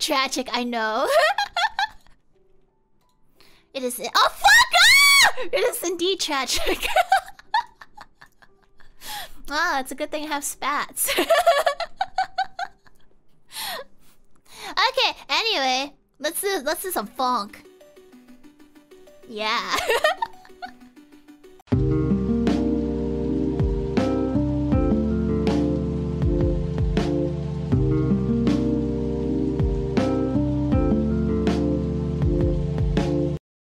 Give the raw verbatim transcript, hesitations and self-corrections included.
tragic, I know. It is. Oh fuck! Ah! It is indeed tragic. Ah, it's a good thing I have spats. Okay. Anyway, let's do let's do some funk. Yeah.